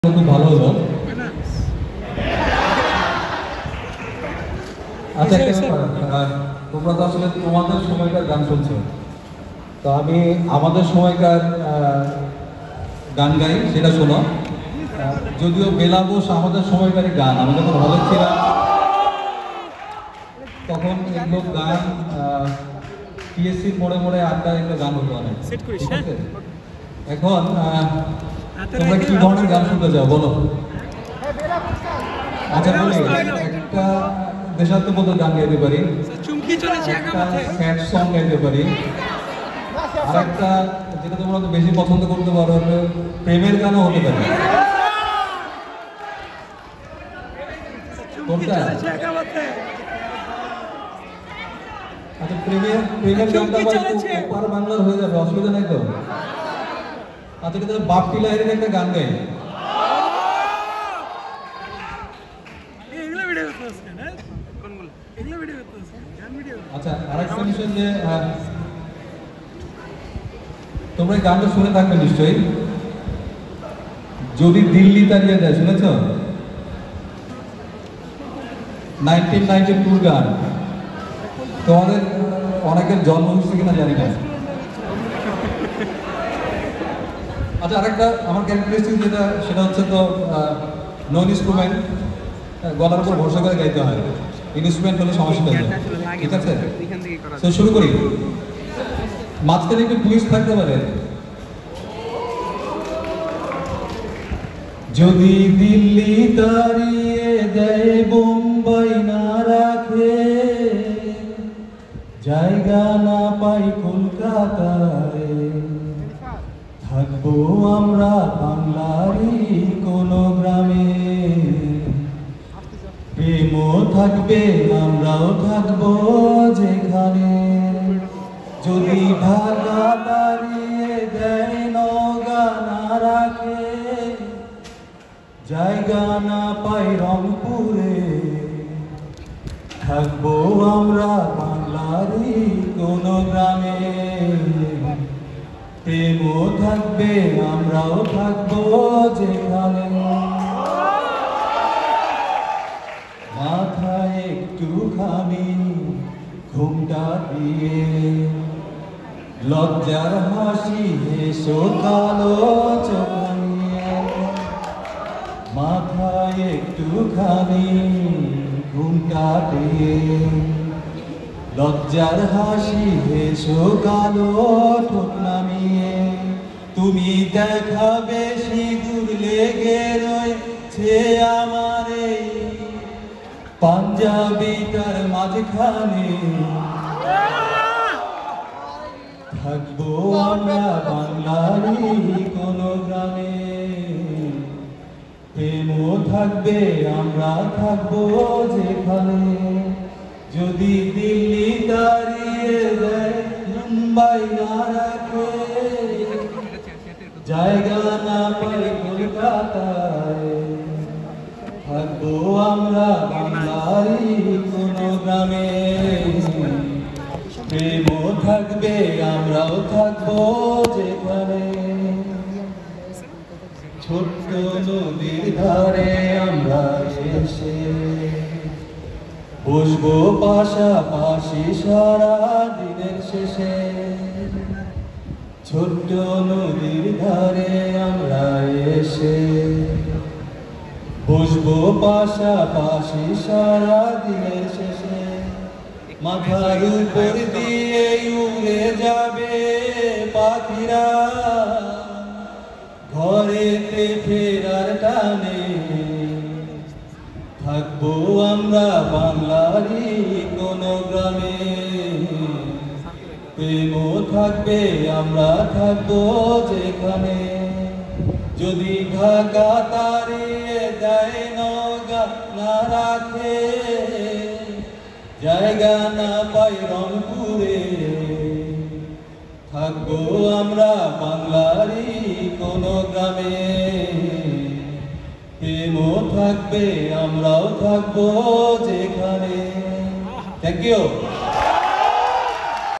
খুব ভালো হলো। আচ্ছা, একটা ব্যাপার, তোমরা তো আসলে তোমাদের সময়কার গান শুনছো, তো আমি আমাদের সময়কার গান গাই, সেটা শোনো। যদিও বেলাবোস আমাদের সময়কারই গান, আমি যখন হলে ছিলাম তখন এগুলো গান পিএসসির মোড়ে মোড়ে আড্ডা এগুলো গান হতো অনেক, ঠিক আছে? এখন তোমরা কি ধরনের গান শুনতে চাও বলো? আচ্ছা বলি, একটা দেশাত্মবোধক গান গাইতে পারি, একটা স্যাড সং গাইতে পারি, আর একটা যেটা তোমরা বেশি পছন্দ করতে পারো প্রেমের গানও হতে পারে। কোনটা? আচ্ছা, প্রেমের গানটা ওপার বাংলার হয়ে যাবে, অসুবিধা নাই তো? আচ্ছা, তাহলে বাপ্পি লাহিড়ীর একটা গান গাই। আচ্ছা, আরেকটা বিষয় যে তোমরা এই গানটা শুনে থাকবে নিশ্চয়ই, যদি দিল্লি তাড়িয়ে দেয়, শুনেছ? 1992 গান। তোমাদের অনেকের জন্ম হচ্ছে কিনা জানি না। আচ্ছা, আরেকটা আমার ক্যারেক্টারিস্টিক যেটা, সেটা হচ্ছে তো নন ইনস্ট্রুমেন্ট, গলার উপর ভরসা করে গাইতে হয়। ইনস্ট্রুমেন্ট হলে সমস্যা হয়ে যায়, ঠিক আছে? তো শুরু করি। মাঝখানে একটু টুইস্ট থাকতে পারে। যদি দিল্লি তাড়িয়ে দেয়, বোম্বাই না রাখে, জায়গা না পাই কলকাতায়, থাকবো আমরা বাংলারই কোনো গ্রামে। প্রেমও থাকবে, আমরাও থাকবো যেখানে। যদি ঢাকা তাড়িয়ে দেয়, নওগাঁ না রাখে, জায়গা না পাই রংপুরে, থাকবো আমরা বাংলারই কোনো গ্রামে। প্রেমও থাকবে, আমরাও থাকবো যেখানে। মাথায় একটুখানি ঘুমটা দিয়ে, লজ্জার হাসি হেসো কালো চোখ নিয়ে। মাথায় একটুখানি ঘুমটা দিয়ে, লজ্জার হাসি হেসো কালো ঠোঁট নামিয়ে। তুমি দেখাবে সিঁদুর লেগে রয়েছে আমার এই পাঞ্জাবিটার মাঝখানে, থাকবো আমরা বাংলারই কোনো গ্রামে। প্রেমও থাকবে, আমরা থাকবো যেখানে। যদি দিল্লি তাড়িয়ে দেয়, মুম্বাই না রাখে, জায়গা না পাই কলকাতায়, থাকবো আমরা বাংলারই কোনো গ্রামে। প্রেমও থাকবে, আমরাও থাকবো যেখানে। ছোট্ট নদীর ধারে আমরা এসে বসবো পাশাপাশি সারা দিনের শেষে। ছোট্ট নদীর ধারে আমরা এসে বসবো পাশাপাশি সারা দিনের শেষে। মাথার উপর দিয়ে উড়ে যাবে পাখিরা, ঘরেতে ফেরার টানে, থাকবো আমরা বাংলারই কোনো গ্রামে। প্রেমও থাকবে, আমরা থাকবো যেখানে। যদি ঢাকা তাড়িয়ে দেয়, নওগাঁ না রাখে, জায়গা না পাই রংপুরে, থাকবো আমরা বাংলারই কোনো গ্রামে। প্রেমও থাকবে, আমরাও থাকবো যেখানে। Thank you.